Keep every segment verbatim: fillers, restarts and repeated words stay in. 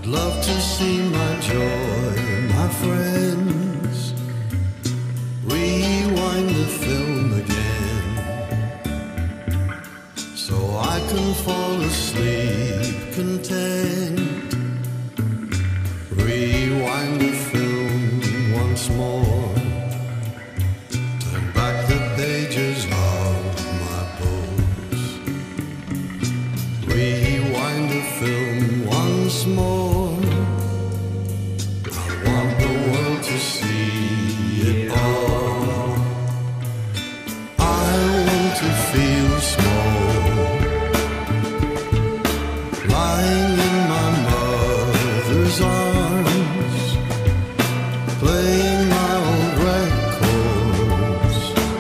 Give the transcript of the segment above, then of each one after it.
I'd love to see my joy, my friends, rewind the film again, so I can fall asleep content. Rewind the film once more, turn back the pages of my books. Rewind the film once more, I want the world to see it all. I want to feel small, lying in my mother's arms, playing my old records,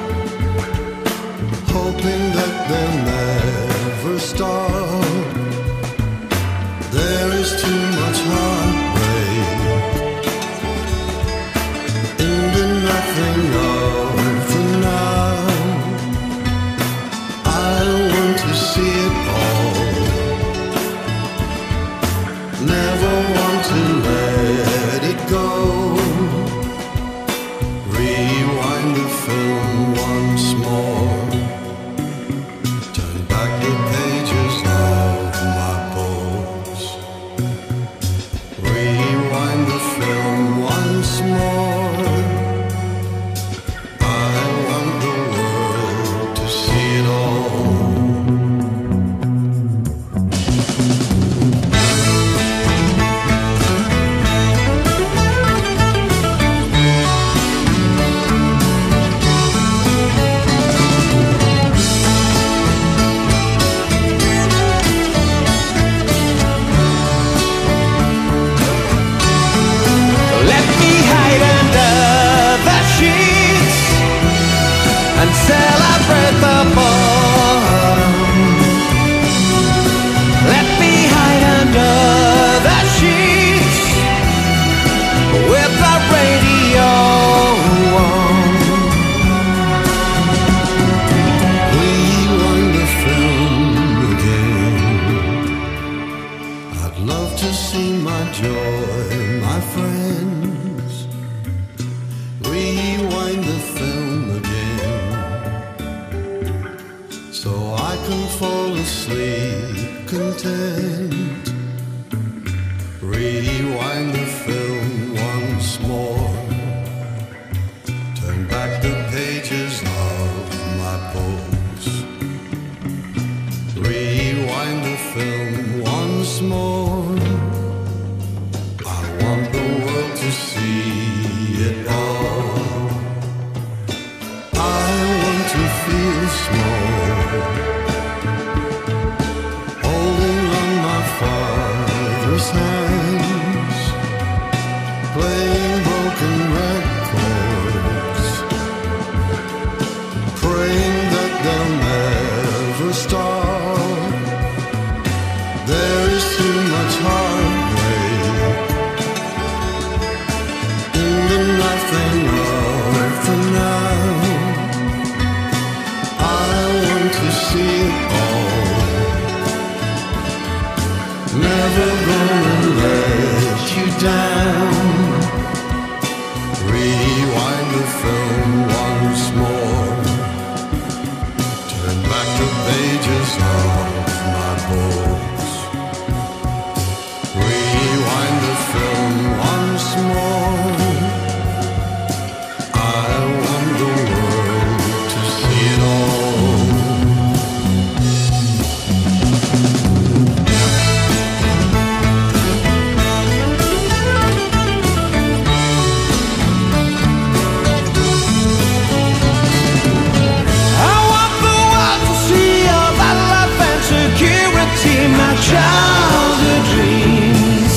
hoping that they'll never stop. There is too much heartbreak in the nothing of the now. I want to see it all, never want to let it go. Rewind the film once more, turn back the pages of my books. Rewind the film once more, I want the world to see it all. And celebrate the bottom. Let me hide under the sheets with the radio on. Rewind the film again. I'd love to see my joy, my friends. Rewind the film again, so I can fall asleep content. Rewind the film once more, turn back the pages of my books. Rewind the film once more, I want the world to see it all. I want to feel small, holding on my father's hands, playing broken records, praying that they'll never stop. There is too much heartbreak in the nothing of the now. I want to see it all, never gonna let you down. Rewind the film once more, turn back the pages of my books. Rewind the film once more, I want the world to see it all. I want the world to see all that love and security, my childhood dreams.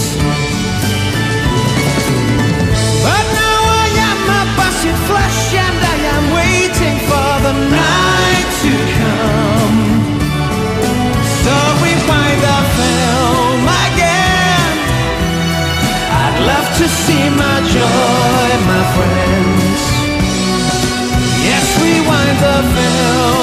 But now I am a busted flesh and I am waiting for the night to come. So we wind the film again. I'd love to see my joy, my friends. Yes, we wind the film